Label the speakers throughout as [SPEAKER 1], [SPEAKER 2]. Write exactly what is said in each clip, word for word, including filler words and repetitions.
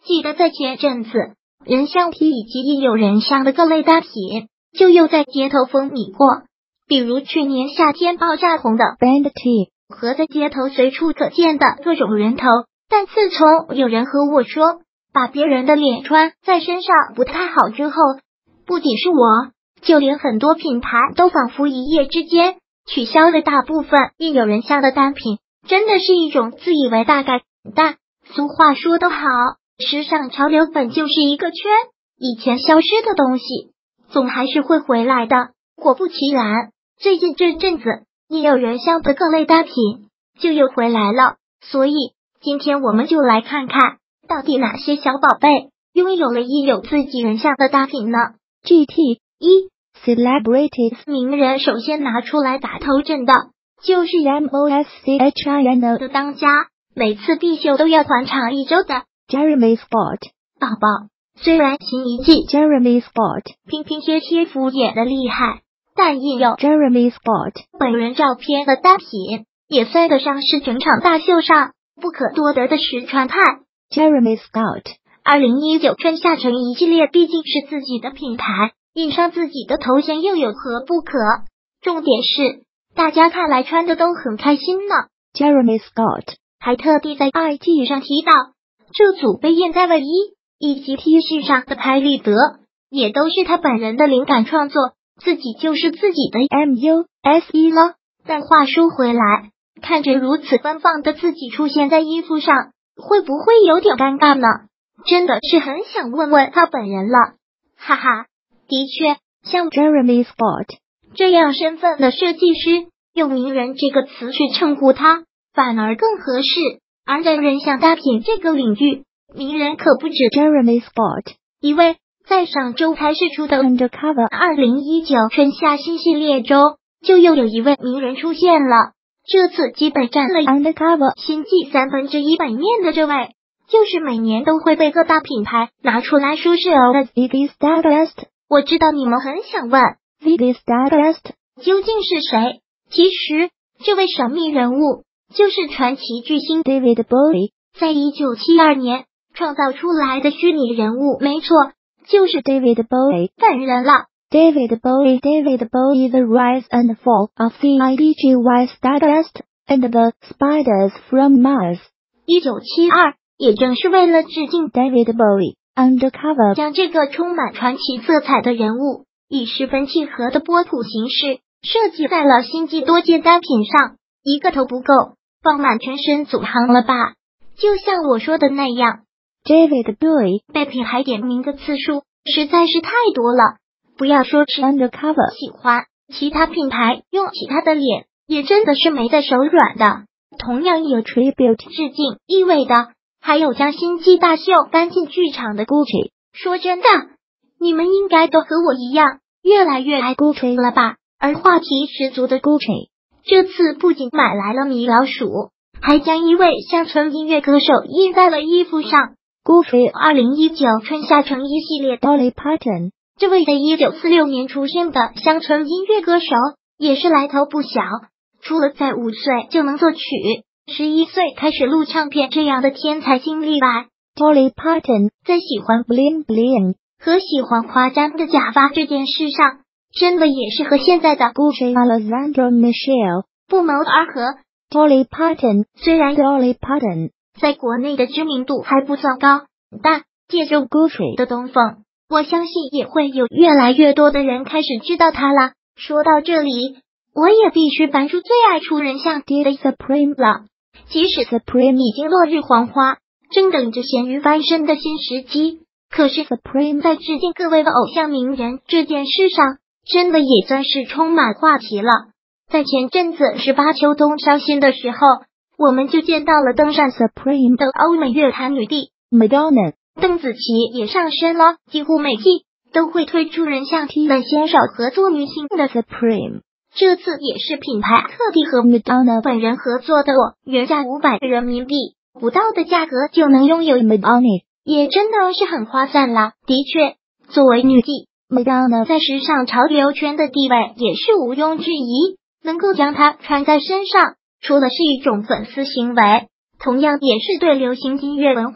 [SPEAKER 1] 记得在前阵子，人像 T 以及印有人像的各类单品就又在街头风靡过，比如去年夏天爆炸红的 Band T 和在街头随处可见的各种人头。但自从有人和我说把别人的脸穿在身上不太好之后，不仅是我，就连很多品牌都仿佛一夜之间取消了大部分印有人像的单品，真的是一种自以为大改。但俗话说得好，时尚潮流本就是一个圈，以前消失的东西总还是会回来的。果不其然，最近这阵子印有人像的各类单品就又回来了，所以今天我们就来看看到底哪些小宝贝拥有了印有自己人像的单品呢？ G T 一 Celebrities 名人首先拿出来打头阵的就是 M O S C H I N O 的当家，每次必秀都要团场一周的 Jeremy Scott 宝宝。虽然新一季 Jeremy Scott 拼拼贴贴敷衍的厉害，但印有 Jeremy Scott 本人照片的单品也算得上是整场大秀上不可多得的实传派。 Jeremy Scott 二零一九春夏成一系列毕竟是自己的品牌，印上自己的头衔又有何不可？重点是大家看来穿的都很开心呢。 Jeremy Scott 还特地在 I G 上提到，这组被印在卫衣以及 T 恤上的拍立得也都是他本人的灵感创作，自己就是自己的 M U S E 了。但话说回来，看着如此奔放的自己出现在衣服上，会不会有点尴尬呢？真的是很想问问他本人了，哈哈。的确，像 Jeremy Scott 这样身份的设计师，用名人这个词去称呼他反而更合适。而在人像单品这个领域，名人可不止 Jeremy Scott 一位。在上周才释出的 Undercover 二零一九春夏新系列中，就又有一位名人出现了。这次基本占了 Undercover 新季三分之一版面的这位，就是每年都会被各大品牌拿出来说是偶的 Ziggy Stardust。 我知道你们很想问 Ziggy Stardust 究竟是谁？其实这位神秘人物就是传奇巨星 David Bowie 在一九七二年创造出来的虚拟人物，没错，就是 David Bowie 本人了。 David Bowie David Bowie The Rise and Fall of the I D G Y Stardust and the Spiders from Mars。 一九七二也正是为了致敬 David Bowie， Undercover 将这个充满传奇色彩的人物以十分契合的波普形式设计在了新季多件单品上，一个头不够，放满全身组行了吧？就像我说的那样， David Bowie 被品牌点名的次数实在是太多了，不要说是 Undercover 喜欢，其他品牌用其他的脸也真的是没在手软的。同样有 tribute 致敬意味的，还有将新季大秀搬进剧场的 Gucci。 说真的，你们应该都和我一样越来越爱 Gucci 了吧？而话题十足的 Gucci 这次不仅买来了米老鼠，还将一位乡村音乐歌手印在了衣服上。 Gucci 二零一九春夏成衣系列 Dolly Parton， 这位在一九四六年出生的乡村音乐歌手也是来头不小，除了在五岁就能作曲，十一岁开始录唱片这样的天才经历外， Dolly Parton 在喜欢 bling bling 和喜欢夸张的假发这件事上，真的也是和现在的 Gucci Alessandro Michele 不谋而合。 Dolly Parton 虽然 Dolly Parton 在国内的知名度还不算高，但借助 Gucci 的东风，我相信也会有越来越多的人开始知道他了。说到这里，我也必须搬出最爱出人像爹的 Supreme 了。即使 Supreme 已经落日黄花，正等着咸鱼翻身的新时机，可是 Supreme 在致敬各位的偶像名人这件事上，真的也算是充满话题了。在前阵子十八秋冬上新的时候，我们就见到了登上 Supreme 的欧美乐坛女帝 Madonna， 邓紫棋也上身了，几乎每季都会推出人像 T， 但鲜少合作女星的 Supreme。 这次也是品牌特地和 Madonna 本人合作的哦，原价五百人民币不到的价格就能拥有 Madonna， 也真的是很划算啦。的确，作为女帝 Madonna 在时尚潮流圈的地位也是毋庸置疑，能够将它穿在身上，除了是一种粉丝行为，同样也是对流行音乐文化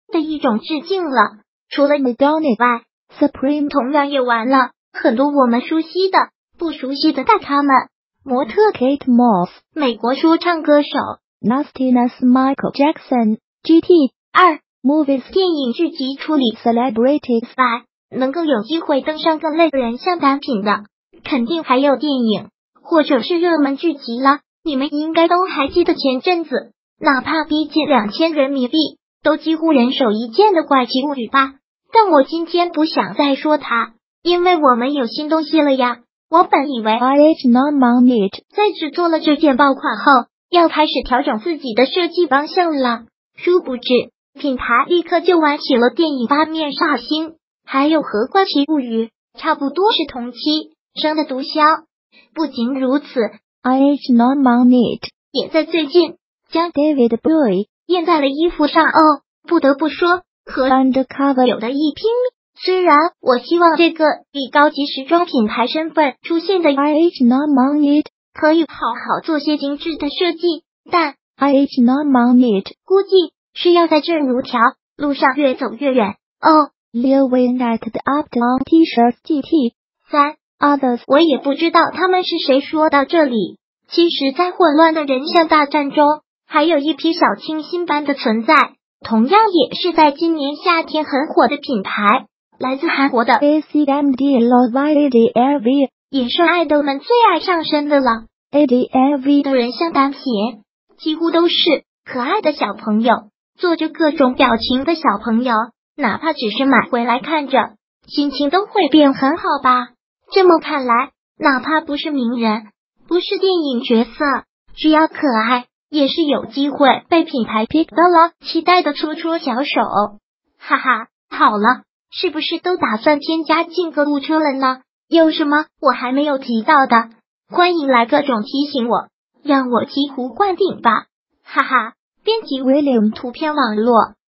[SPEAKER 1] 的一种致敬了。除了 Madonna 外 ，Supreme 同样也完了很多我们熟悉的、不熟悉的大咖们。模特 Kate Moss， 美国说唱歌手 Nastiness Michael Jackson。G T 二 Movies 电影剧集处理 Celebrities 外，能够有机会登上各类人像单品的，肯定还有电影或者是热门剧集了。你们应该都还记得前阵子，哪怕逼近两千人民币，都几乎人手一件的怪奇物语吧。但我今天不想再说它，因为我们有新东西了呀。我本以为 I H Non-Monit 在制作了这件爆款后，要开始调整自己的设计方向了，殊不知品牌立刻就玩起了电影八面煞星，还有和怪奇物语差不多是同期生的毒枭。不仅如此， I H Non-Monit 也在最近将 David Bowie 印在了衣服上哦。不得不说，和 Undercover 有的一拼。虽然我希望这个以高级时装品牌身份出现的 I H Non-Monit 可以好好做些精致的设计，但 I H Non-Monit 估计是要在正如条路上越走越远哦。Lil Wayne at the Uptown T-shirts G T 三 Others 我也不知道他们是谁。说到这里，其实在混乱的人像大战中，还有一批小清新般的存在，同样也是在今年夏天很火的品牌。来自韩国的 A C M D Love A D L V 也是爱豆们最爱上身的了。A D L V 的人像单品几乎都是可爱的小朋友，做着各种表情的小朋友，哪怕只是买回来看着，心情都会变很好吧。这么看来，哪怕不是名人，不是电影角色，只要可爱，也是有机会被品牌 pick 到了，期待的戳戳小手。哈哈，好了。是不是都打算添加进购物车了呢？有什么我还没有提到的？欢迎来各种提醒我，让我醍醐灌顶吧！哈哈，编辑 William 图片网络。